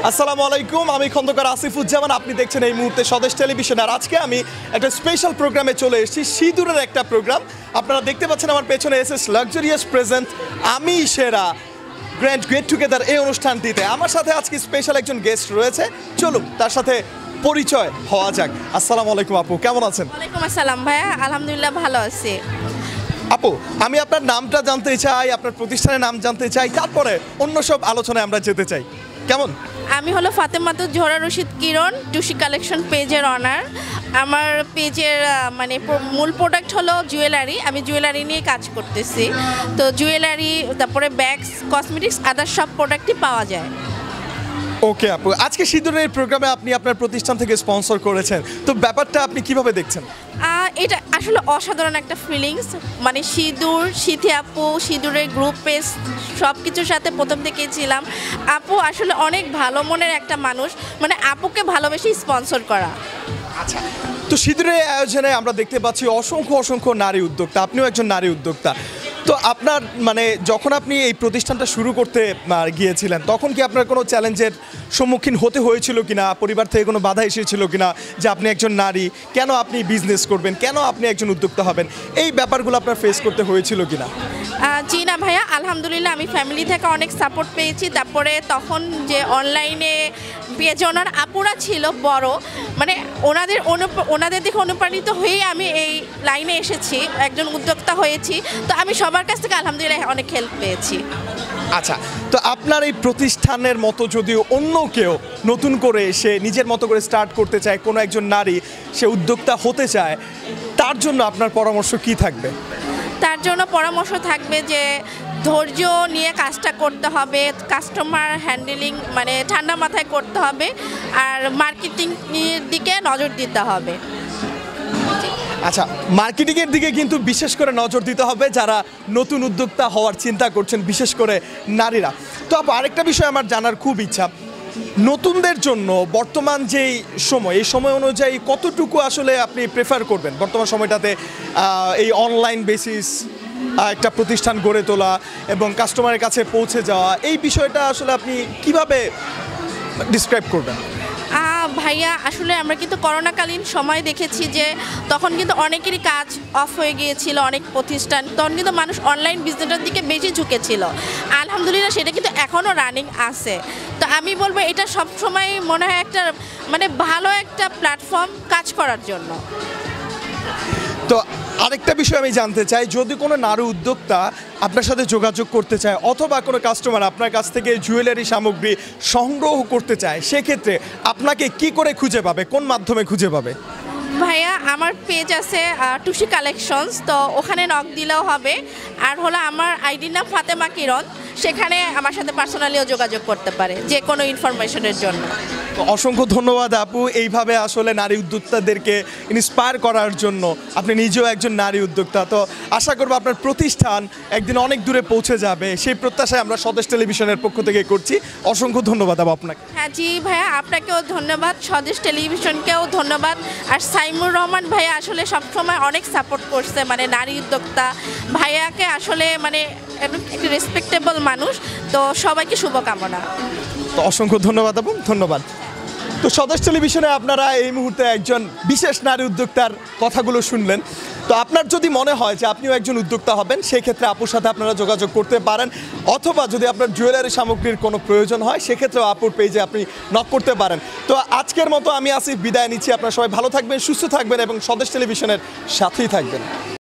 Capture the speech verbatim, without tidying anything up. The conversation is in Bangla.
আসসালামু আলাইকুম, আমি খন্দকার আসিফুজ্জামান। আপনি দেখছেন এই মুহূর্তে স্বদেশ টেলিভিশন। আর আজকে আমি একটা স্পেশাল প্রোগ্রামে চলে এসেছি, সিঁদুরের একটা প্রোগ্রাম। আপনারা দেখতে পাচ্ছেন আমার পেছনে এসএস লাক্সারিয়াস প্রেজেন্ট আমি সেরা গ্র্যান্ড গেট টুগেদার এই অনুষ্ঠানটিতে আমার সাথে আজকে স্পেশাল একজন গেস্ট রয়েছে। চলুন তার সাথে পরিচয় হওয়া যাক। আসসালামু আলাইকুম আপু, কেমন আছেন? ওয়ালাইকুম আসসালাম ভাইয়া, আলহামদুলিল্লাহ ভালো আছি। আপু, আমি আপনার নামটা জানতে চাই, আপনার প্রতিষ্ঠানের নাম জানতে চাই, তারপরে অন্য সব আলোচনায় আমরা যেতে চাই। কেমন? আমি হলো ফাতেমাতুজ জোহরা রশিদ কিরণ, টুসি কালেকশন পেজের অনার। আমার পেজের মানে মূল প্রোডাক্ট হলো জুয়েলারি। আমি জুয়েলারি নিয়ে কাজ করতেছি। তো জুয়েলারি, তারপরে ব্যাগস, কসমেটিক্স, আদার সব প্রোডাক্টই পাওয়া যায়। ওকে আপু, আজকে সিঁদুরের প্রোগ্রামে আপনি আপনার প্রতিষ্ঠান থেকে স্পন্সর করেছেন, তো ব্যাপারটা আপনি কিভাবে দেখছেন? এটা আসলে অসাধারণ একটা ফিলিংস। মানে সিঁদুর, সিথি আপু, সিঁদুরের গ্রুপ পেজ সব কিছুর সাথে প্রথম থেকেই ছিলাম। আপু আসলে অনেক ভালো মনের একটা মানুষ, মানে আপুকে ভালোবেসে স্পন্সর করা। আচ্ছা, তো সিঁদুরের আয়োজনে আমরা দেখতে পাচ্ছি অসংখ্য অসংখ্য নারী উদ্যোক্তা, আপনিও একজন নারী উদ্যোক্তা। তো আপনার মানে যখন আপনি এই প্রতিষ্ঠানটা শুরু করতে গিয়েছিলেন, তখন কি আপনার কোনো চ্যালেঞ্জের সম্মুখীন হতে হয়েছিল কিনা, পরিবার থেকে কোনো বাধা এসেছিল কিনা, যে আপনি একজন নারী, কেন আপনি বিজনেস করবেন, কেন আপনি একজন উদ্যোক্তা হবেন, এই ব্যাপারগুলো আপনার ফেস করতে হয়েছিল কিনা? জি না ভাইয়া, আলহামদুলিল্লাহ আমি ফ্যামিলি থেকে অনেক সাপোর্ট পেয়েছি। তারপরে তখন যে অনলাইনে পেজ ওনার আপুরা ছিল বড়, মানে ওনাদের ওনাদের দেখে অনুপ্রাণিত হয়েই আমি এই লাইনে এসেছি, একজন উদ্যোক্তা হয়েছি। তো আমি সবার কাছ থেকে আলহামদুলিল্লাহ অনেক হেল্প পেয়েছি। আচ্ছা, তো আপনার এই প্রতিষ্ঠানের মতো যদি অন্য কেউ নতুন করে সে নিজের মতো করে স্টার্ট করতে চায়, কোনো একজন নারী সে উদ্যোক্তা হতে চায়, তার জন্য আপনার পরামর্শ কি থাকবে? তার জন্য পরামর্শ থাকবে যে ধৈর্য নিয়ে কাজটা করতে হবে, কাস্টমার হ্যান্ডেলিং মানে ঠান্ডা মাথায় করতে হবে, আর মার্কেটিংয়ের দিকে নজর দিতে হবে। আচ্ছা, মার্কেটিংয়ের দিকে কিন্তু বিশেষ করে নজর দিতে হবে যারা নতুন উদ্যোক্তা হওয়ার চিন্তা করছেন, বিশেষ করে নারীরা। তো আপু, আরেকটা বিষয় আমার জানার খুব ইচ্ছা, নতুনদের জন্য বর্তমান যেই সময়, এই সময় অনুযায়ী কতটুকু আসলে আপনি প্রেফার করবেন বর্তমান সময়টাতে এই অনলাইন বেসিস একটা প্রতিষ্ঠান গড়ে তোলা এবং কাস্টমারের কাছে পৌঁছে যাওয়া, এই বিষয়টা আসলে আপনি কিভাবে ডিসক্রাইব করবেন? ভাইয়া আসলে আমরা কিন্তু করোনাকালীন সময় দেখেছি যে তখন কিন্তু অনেকেরই কাজ অফ হয়ে গিয়েছিল, অনেক প্রতিষ্ঠান, তখন কিন্তু মানুষ অনলাইন বিজনেসের দিকে বেশি ঝুঁকেছিল। আলহামদুলিল্লাহ সেটা কিন্তু এখনও রানিং আছে। তো আমি বলবো এটা সবসময় মনে হয় একটা মানে ভালো একটা প্ল্যাটফর্ম কাজ করার জন্য। তো আরেকটা বিষয় আমি জানতে চাই, যদি কোনো নারী উদ্যোক্তা আপনার সাথে যোগাযোগ করতে চায় অথবা কোনো কাস্টমার আপনার কাছ থেকে জুয়েলারি সামগ্রী সংগ্রহ করতে চায়, সেক্ষেত্রে আপনাকে কি করে খুঁজে পাবে, কোন মাধ্যমে খুঁজে পাবে? ভাইয়া আমার পেজ আছে টুসি কালেকশনস, তো ওখানে নক দিলেও হবে। আর হলো আমার আইডির নাম ফাতেমা কিরণ, সেখানে আমার সাথে পার্সোনালিও যোগাযোগ করতে পারে যে কোনো ইনফরমেশনের জন্য। অসংখ্য ধন্যবাদ আপু, এইভাবে আসলে নারী উদ্যোক্তাদেরকে ইন্সপায়ার করার জন্য। আপনি নিজেও একজন নারী উদ্যোক্তা, তো আশা করবো আপনার প্রতিষ্ঠান একদিন অনেক দূরে পৌঁছে যাবে, সেই প্রত্যাশায় আমরা স্বদেশ টেলিভিশনের পক্ষ থেকে করছি। অসংখ্য ধন্যবাদ আপু আপনাকে। হ্যাঁ জি ভাইয়া, আপনাকেও ধন্যবাদ, স্বদেশ টেলিভিশনকেও ধন্যবাদ। আর সাইমুর রহমান ভাইয়া আসলে সবসময় অনেক সাপোর্ট করছে, মানে নারী উদ্যোক্তা ভাইয়াকে আসলে মানে একটি রেসপেক্টেবল মানুষ। তো সবাইকে শুভকামনা। তো অসংখ্য ধন্যবাদ আপু, ধন্যবাদ। তো স্বদেশ টেলিভিশনে আপনারা এই মুহূর্তে একজন বিশেষ নারী উদ্যোক্তার কথাগুলো শুনলেন। তো আপনার যদি মনে হয় যে আপনিও একজন উদ্যোক্তা হবেন, সেই ক্ষেত্রে আপুর সাথে আপনারা যোগাযোগ করতে পারেন, অথবা যদি আপনার জুয়েলারি সামগ্রীর কোনো প্রয়োজন হয় সেক্ষেত্রেও আপুর পেজে আপনি নক করতে পারেন। তো আজকের মতো আমি আসিফ বিদায় নিচ্ছি। আপনারা সবাই ভালো থাকবেন, সুস্থ থাকবেন এবং স্বদেশ টেলিভিশনের সাথেই থাকবেন।